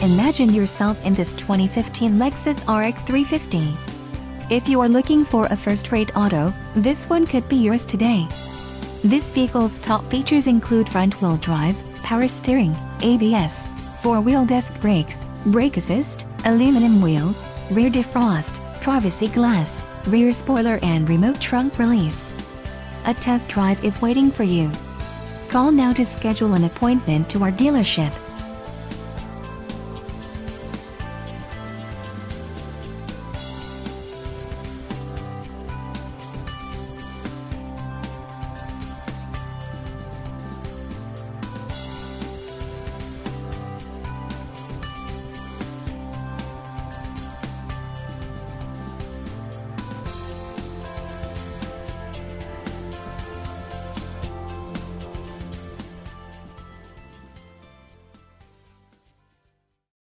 Imagine yourself in this 2015 Lexus RX350. If you are looking for a first-rate auto, this one could be yours today. This vehicle's top features include front-wheel drive, power steering, ABS, 4-wheel disc brakes, brake assist, aluminum wheels, rear defrost, privacy glass, rear spoiler and remote trunk release. A test drive is waiting for you. Call now to schedule an appointment to our dealership.